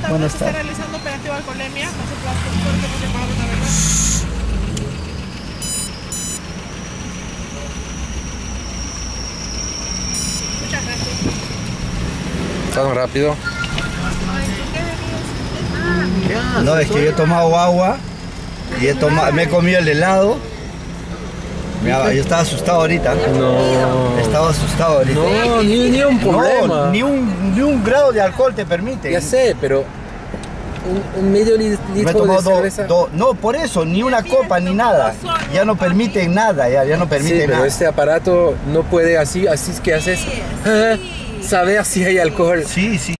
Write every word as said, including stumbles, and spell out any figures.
Buenas se está tardes. realizando operativo de alcoholemia. Nosotros hemos llamado una verdad. Muchas gracias. Tan rápido. No, es que yo he tomado agua y he tomado, me he comido el helado. Mira, yo estaba asustado ahorita. No. Estaba asustado ahorita. No, ni, ni un problema. No, ni un, ni un grado de alcohol te permite. Ya sé, pero un, un medio li- Me he litro de tomado do- cerveza. do- no, por eso, ni una copa ni nada. Ya no permiten nada, ya, ya no Sí, permiten pero nada. este aparato no puede así, así es que haces. Saber si hay alcohol. Sí, sí.